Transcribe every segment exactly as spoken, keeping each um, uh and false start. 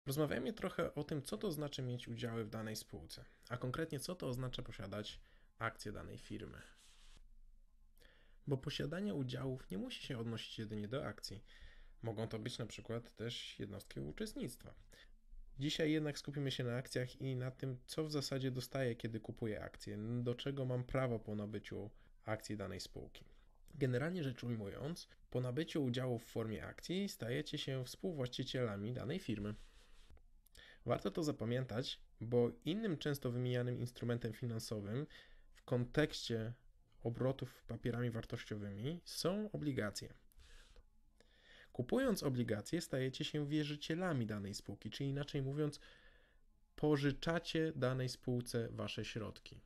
Rozmawiajmy trochę o tym, co to znaczy mieć udziały w danej spółce, a konkretnie co to oznacza posiadać akcje danej firmy. Bo posiadanie udziałów nie musi się odnosić jedynie do akcji. Mogą to być na przykład też jednostki uczestnictwa. Dzisiaj jednak skupimy się na akcjach i na tym, co w zasadzie dostaję, kiedy kupuję akcje, do czego mam prawo po nabyciu akcji danej spółki. Generalnie rzecz ujmując, po nabyciu udziałów w formie akcji stajecie się współwłaścicielami danej firmy. Warto to zapamiętać, bo innym często wymienianym instrumentem finansowym w kontekście obrotów papierami wartościowymi są obligacje. Kupując obligacje, stajecie się wierzycielami danej spółki, czyli inaczej mówiąc, pożyczacie danej spółce wasze środki.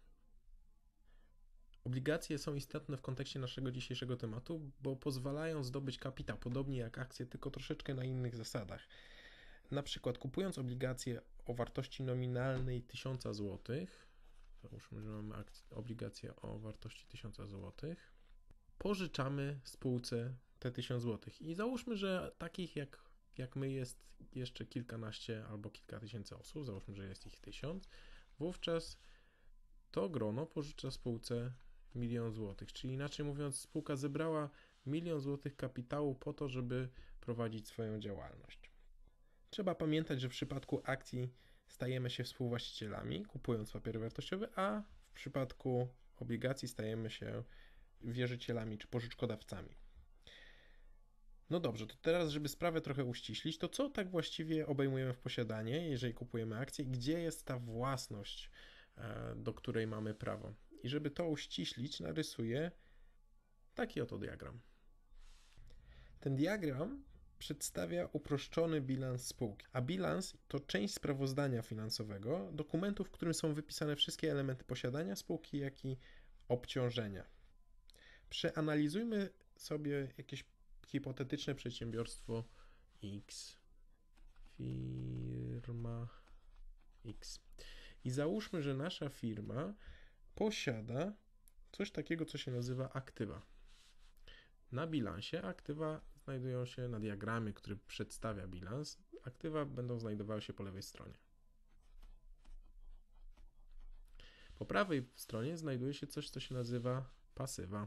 Obligacje są istotne w kontekście naszego dzisiejszego tematu, bo pozwalają zdobyć kapitał, podobnie jak akcje, tylko troszeczkę na innych zasadach. Na przykład kupując obligacje o wartości nominalnej tysiąc złotych, załóżmy, że mamy obligacje o wartości tysiąc złotych, pożyczamy spółce te tysiąc złotych i załóżmy, że takich jak, jak my jest jeszcze kilkanaście albo kilka tysięcy osób, załóżmy, że jest ich tysiąc, wówczas to grono pożycza spółce milion złotych, czyli inaczej mówiąc, spółka zebrała milion złotych kapitału po to, żeby prowadzić swoją działalność. Trzeba pamiętać, że w przypadku akcji stajemy się współwłaścicielami, kupując papiery wartościowe, a w przypadku obligacji stajemy się wierzycielami czy pożyczkodawcami. No dobrze, to teraz, żeby sprawę trochę uściślić, to co tak właściwie obejmujemy w posiadanie, jeżeli kupujemy akcje, gdzie jest ta własność, do której mamy prawo? I żeby to uściślić, narysuję taki oto diagram. Ten diagram przedstawia uproszczony bilans spółki, a bilans to część sprawozdania finansowego, dokumentu, w którym są wypisane wszystkie elementy posiadania spółki, jak i obciążenia. Przeanalizujmy sobie jakieś hipotetyczne przedsiębiorstwo X, firma X. I załóżmy, że nasza firma posiada coś takiego, co się nazywa aktywa. Na bilansie aktywa znajdują się na diagramie, który przedstawia bilans. Aktywa będą znajdowały się po lewej stronie. Po prawej stronie znajduje się coś, co się nazywa pasywa.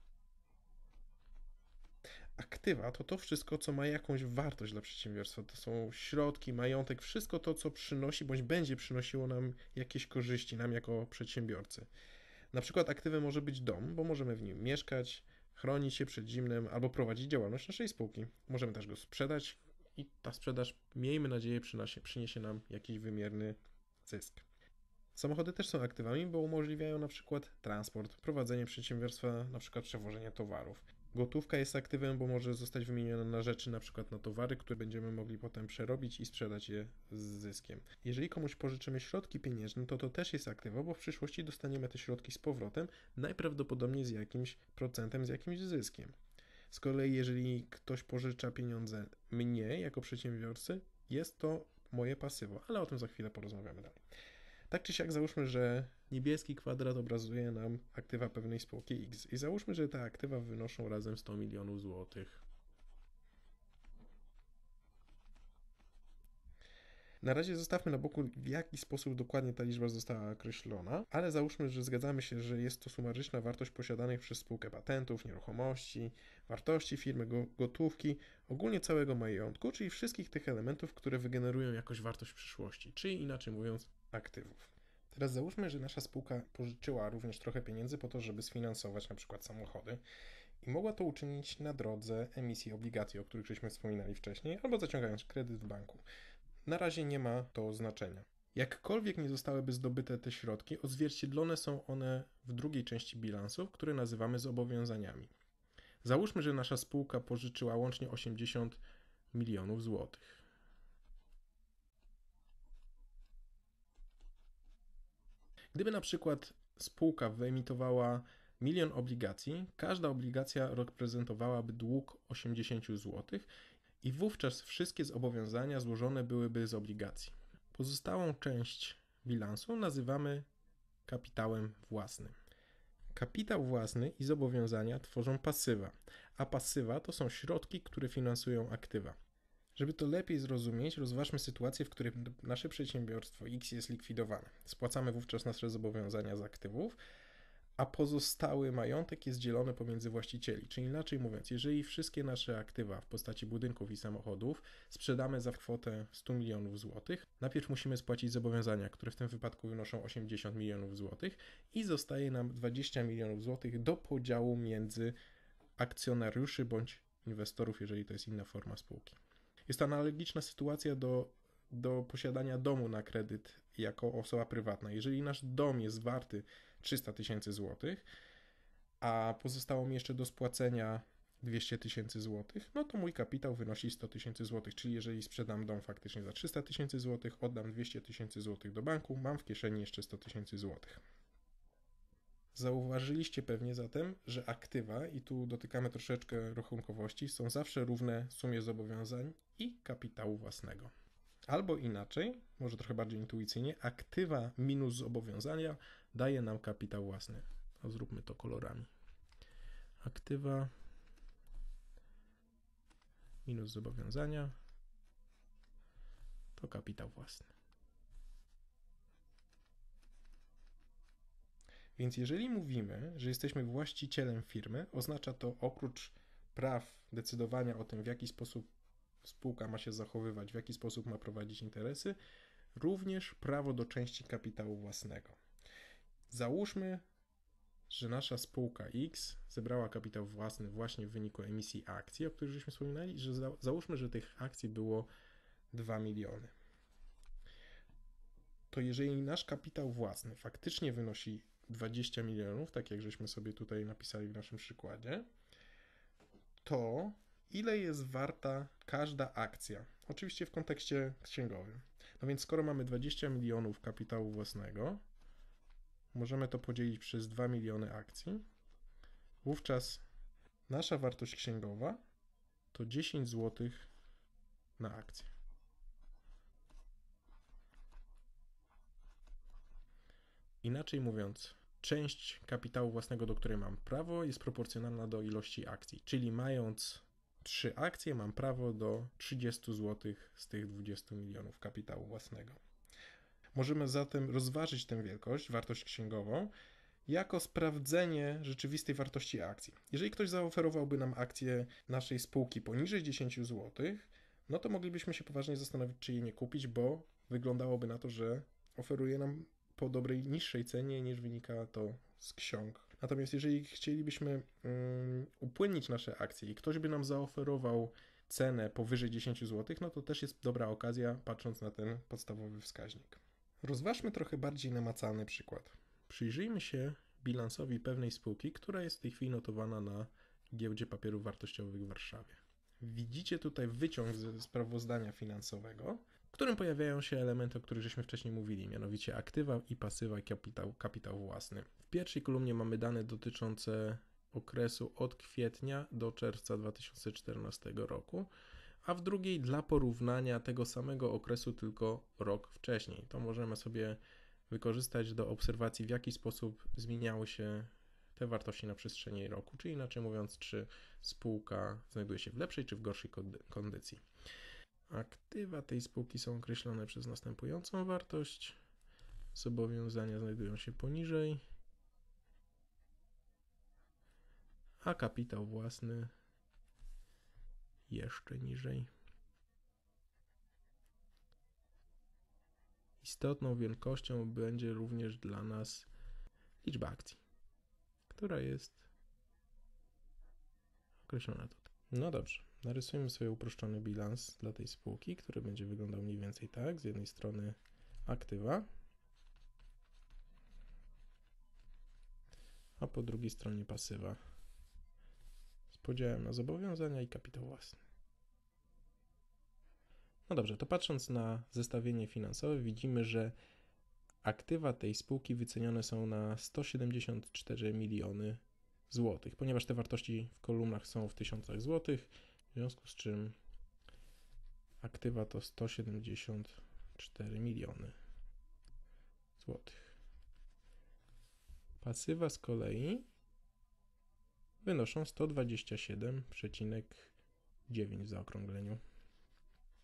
Aktywa to to wszystko, co ma jakąś wartość dla przedsiębiorstwa. To są środki, majątek, wszystko to, co przynosi bądź będzie przynosiło nam jakieś korzyści, nam jako przedsiębiorcy. Na przykład aktywem może być dom, bo możemy w nim mieszkać, chronić się przed zimnem albo prowadzić działalność naszej spółki. Możemy też go sprzedać i ta sprzedaż, miejmy nadzieję, przyniesie, przyniesie nam jakiś wymierny zysk. Samochody też są aktywami, bo umożliwiają na przykład transport, prowadzenie przedsiębiorstwa, na przykład przewożenie towarów. Gotówka jest aktywem, bo może zostać wymieniona na rzeczy, na przykład na towary, które będziemy mogli potem przerobić i sprzedać je z zyskiem. Jeżeli komuś pożyczymy środki pieniężne, to to też jest aktywo, bo w przyszłości dostaniemy te środki z powrotem, najprawdopodobniej z jakimś procentem, z jakimś zyskiem. Z kolei jeżeli ktoś pożycza pieniądze mnie jako przedsiębiorcy, jest to moje pasywo, ale o tym za chwilę porozmawiamy dalej. Tak czy siak załóżmy, że niebieski kwadrat obrazuje nam aktywa pewnej spółki X i załóżmy, że te aktywa wynoszą razem sto milionów złotych. Na razie zostawmy na boku, w jaki sposób dokładnie ta liczba została określona, ale załóżmy, że zgadzamy się, że jest to sumaryczna wartość posiadanych przez spółkę patentów, nieruchomości, wartości firmy, gotówki, ogólnie całego majątku, czyli wszystkich tych elementów, które wygenerują jakąś wartość w przyszłości, czyli inaczej mówiąc aktywów. Teraz załóżmy, że nasza spółka pożyczyła również trochę pieniędzy po to, żeby sfinansować na przykład samochody i mogła to uczynić na drodze emisji obligacji, o których żeśmy wspominali wcześniej, albo zaciągając kredyt w banku. Na razie nie ma to znaczenia. Jakkolwiek nie zostałyby zdobyte te środki, odzwierciedlone są one w drugiej części bilansu, które nazywamy zobowiązaniami. Załóżmy, że nasza spółka pożyczyła łącznie osiemdziesiąt milionów złotych. Gdyby na przykład spółka wyemitowała milion obligacji, każda obligacja reprezentowałaby dług osiemdziesiąt złotych i wówczas wszystkie zobowiązania złożone byłyby z obligacji. Pozostałą część bilansu nazywamy kapitałem własnym. Kapitał własny i zobowiązania tworzą pasywa, a pasywa to są środki, które finansują aktywa. Żeby to lepiej zrozumieć, rozważmy sytuację, w której nasze przedsiębiorstwo X jest likwidowane. Spłacamy wówczas nasze zobowiązania z aktywów, a pozostały majątek jest dzielony pomiędzy właścicieli. Czyli inaczej mówiąc, jeżeli wszystkie nasze aktywa w postaci budynków i samochodów sprzedamy za kwotę sto milionów złotych, najpierw musimy spłacić zobowiązania, które w tym wypadku wynoszą osiemdziesiąt milionów złotych i zostaje nam dwadzieścia milionów złotych do podziału między akcjonariuszy bądź inwestorów, jeżeli to jest inna forma spółki. Jest to analogiczna sytuacja do, do posiadania domu na kredyt jako osoba prywatna. Jeżeli nasz dom jest warty trzysta tysięcy złotych, a pozostało mi jeszcze do spłacenia dwieście tysięcy złotych, no to mój kapitał wynosi sto tysięcy złotych, czyli jeżeli sprzedam dom faktycznie za trzysta tysięcy złotych, oddam dwieście tysięcy złotych do banku, mam w kieszeni jeszcze sto tysięcy złotych. Zauważyliście pewnie zatem, że aktywa, i tu dotykamy troszeczkę rachunkowości, są zawsze równe sumie zobowiązań i kapitału własnego. Albo inaczej, może trochę bardziej intuicyjnie, aktywa minus zobowiązania daje nam kapitał własny. A zróbmy to kolorami. Aktywa minus zobowiązania to kapitał własny. Więc jeżeli mówimy, że jesteśmy właścicielem firmy, oznacza to oprócz praw decydowania o tym, w jaki sposób spółka ma się zachowywać, w jaki sposób ma prowadzić interesy, również prawo do części kapitału własnego. Załóżmy, że nasza spółka X zebrała kapitał własny właśnie w wyniku emisji akcji, o których żeśmy wspominali, że za, załóżmy, że tych akcji było dwa miliony. To jeżeli nasz kapitał własny faktycznie wynosi dwadzieścia milionów, tak jak żeśmy sobie tutaj napisali w naszym przykładzie, to ile jest warta każda akcja? Oczywiście w kontekście księgowym. No więc skoro mamy dwadzieścia milionów kapitału własnego, możemy to podzielić przez dwa miliony akcji. Wówczas nasza wartość księgowa to dziesięć złotych na akcję. Inaczej mówiąc, część kapitału własnego, do której mam prawo, jest proporcjonalna do ilości akcji. Czyli mając trzy akcje, mam prawo do trzydziestu złotych z tych dwudziestu milionów kapitału własnego. Możemy zatem rozważyć tę wielkość, wartość księgową, jako sprawdzenie rzeczywistej wartości akcji. Jeżeli ktoś zaoferowałby nam akcję naszej spółki poniżej dziesięć złotych, no to moglibyśmy się poważnie zastanowić, czy jej nie kupić, bo wyglądałoby na to, że oferuje nam po dobrej, niższej cenie, niż wynika to z ksiąg. Natomiast jeżeli chcielibyśmy um, upłynnić nasze akcje i ktoś by nam zaoferował cenę powyżej dziesięć złotych, no to też jest dobra okazja, patrząc na ten podstawowy wskaźnik. Rozważmy trochę bardziej namacalny przykład. Przyjrzyjmy się bilansowi pewnej spółki, która jest w tej chwili notowana na Giełdzie Papierów Wartościowych w Warszawie. Widzicie tutaj wyciąg ze sprawozdania finansowego, w którym pojawiają się elementy, o których żeśmy wcześniej mówili, mianowicie aktywa i pasywa i kapitał, kapitał własny. W pierwszej kolumnie mamy dane dotyczące okresu od kwietnia do czerwca dwa tysiące czternastego roku, a w drugiej dla porównania tego samego okresu tylko rok wcześniej. To możemy sobie wykorzystać do obserwacji, w jaki sposób zmieniały się te wartości na przestrzeni roku, czyli inaczej mówiąc, czy spółka znajduje się w lepszej czy w gorszej kondycji. Aktywa tej spółki są określone przez następującą wartość, zobowiązania znajdują się poniżej, a kapitał własny jeszcze niżej. Istotną wielkością będzie również dla nas liczba akcji, która jest określona tutaj. No dobrze, narysujemy sobie uproszczony bilans dla tej spółki, który będzie wyglądał mniej więcej tak. Z jednej strony aktywa, a po drugiej stronie pasywa z podziałem na zobowiązania i kapitał własny. No dobrze, to patrząc na zestawienie finansowe, widzimy, że aktywa tej spółki wycenione są na sto siedemdziesiąt cztery miliony złotych, ponieważ te wartości w kolumnach są w tysiącach złotych, w związku z czym aktywa to sto siedemdziesiąt cztery miliony złotych. Pasywa z kolei wynoszą sto dwadzieścia siedem przecinek dziewięć w zaokrągleniu.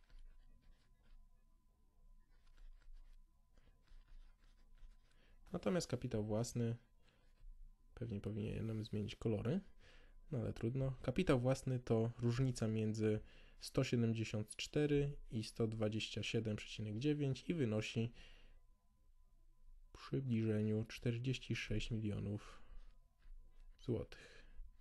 Natomiast kapitał własny, pewnie powinienem zmienić kolory, no ale trudno. Kapitał własny to różnica między sto siedemdziesiąt cztery i sto dwadzieścia siedem przecinek dziewięć i wynosi w przybliżeniu czterdzieści sześć milionów złotych.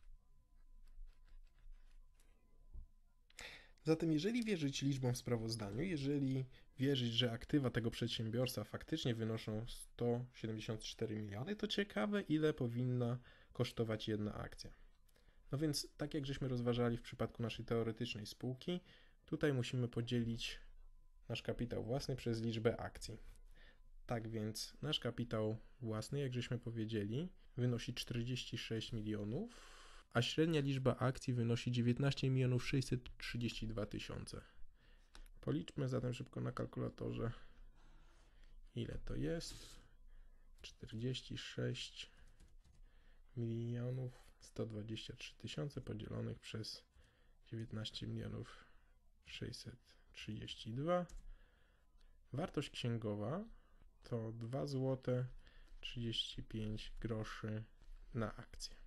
Zatem jeżeli wierzyć liczbom w sprawozdaniu, jeżeli wierzyć, że aktywa tego przedsiębiorstwa faktycznie wynoszą sto siedemdziesiąt cztery miliony, to ciekawe, ile powinna kosztować jedna akcja. No więc, tak jak żeśmy rozważali w przypadku naszej teoretycznej spółki, tutaj musimy podzielić nasz kapitał własny przez liczbę akcji. Tak więc nasz kapitał własny, jak żeśmy powiedzieli, wynosi czterdzieści sześć milionów, a średnia liczba akcji wynosi dziewiętnaście milionów sześćset trzydzieści dwa tysiące. Policzmy zatem szybko na kalkulatorze, ile to jest. czterdzieści sześć milionów sto dwadzieścia trzy tysiące podzielonych przez dziewiętnaście milionów sześćset trzydzieści dwa. Wartość księgowa to dwa złote trzydzieści pięć groszy na akcję.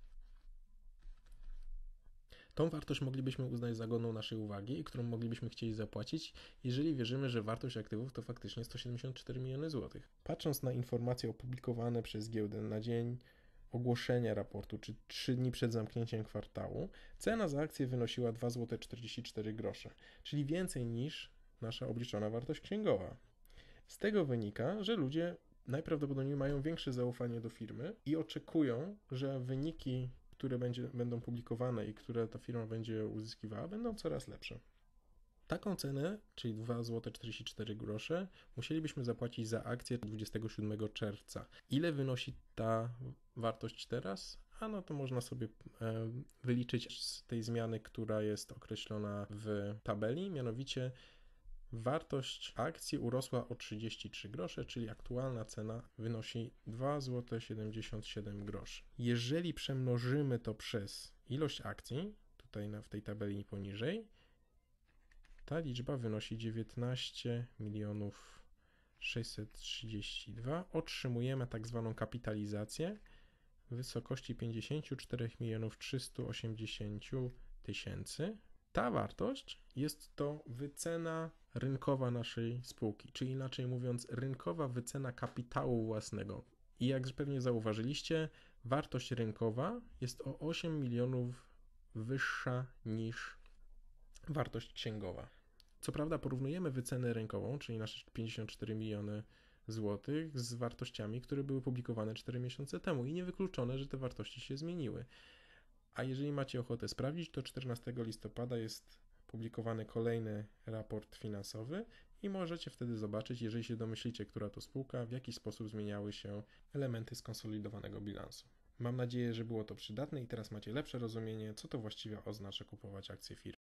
Tą wartość moglibyśmy uznać za godną naszej uwagi i którą moglibyśmy chcieć zapłacić, jeżeli wierzymy, że wartość aktywów to faktycznie sto siedemdziesiąt cztery miliony złotych. Patrząc na informacje opublikowane przez giełdę na dzień ogłoszenia raportu, czy trzy dni przed zamknięciem kwartału, cena za akcję wynosiła dwa złote czterdzieści cztery grosze, czyli więcej niż nasza obliczona wartość księgowa. Z tego wynika, że ludzie najprawdopodobniej mają większe zaufanie do firmy i oczekują, że wyniki, które będzie, będą publikowane i które ta firma będzie uzyskiwała, będą coraz lepsze. Taką cenę, czyli dwa złote czterdzieści cztery grosze, musielibyśmy zapłacić za akcję dwudziestego siódmego czerwca. Ile wynosi ta wartość teraz? A no to można sobie e, wyliczyć z tej zmiany, która jest określona w tabeli, mianowicie wartość akcji urosła o trzydzieści trzy grosze, czyli aktualna cena wynosi dwa złote siedemdziesiąt siedem groszy. Jeżeli przemnożymy to przez ilość akcji, tutaj na, w tej tabeli poniżej, ta liczba wynosi dziewiętnaście milionów sześćset trzydzieści dwa. Otrzymujemy tak zwaną kapitalizację w wysokości pięćdziesiąt cztery milionów trzysta osiemdziesiąt tysięcy. Ta wartość jest to wycena rynkowa naszej spółki, czyli inaczej mówiąc, rynkowa wycena kapitału własnego. I jak pewnie zauważyliście, wartość rynkowa jest o osiem milionów wyższa niż wartość księgowa. Co prawda porównujemy wycenę rynkową, czyli nasze pięćdziesiąt cztery miliony złotych, z wartościami, które były publikowane cztery miesiące temu i niewykluczone, że te wartości się zmieniły. A jeżeli macie ochotę sprawdzić, to czternastego listopada jest publikowany kolejny raport finansowy i możecie wtedy zobaczyć, jeżeli się domyślicie, która to spółka, w jaki sposób zmieniały się elementy skonsolidowanego bilansu. Mam nadzieję, że było to przydatne i teraz macie lepsze rozumienie, co to właściwie oznacza kupować akcje firmy.